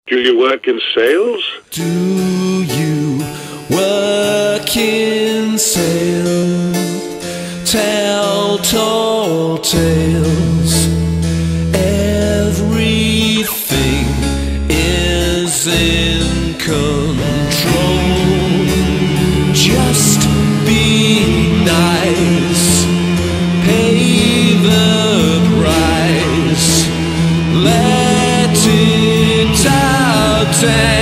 Do you work in sales? Do you work in sales? Tell tall tales. Everything is in control. Just be nice. Pay the price. Let it out.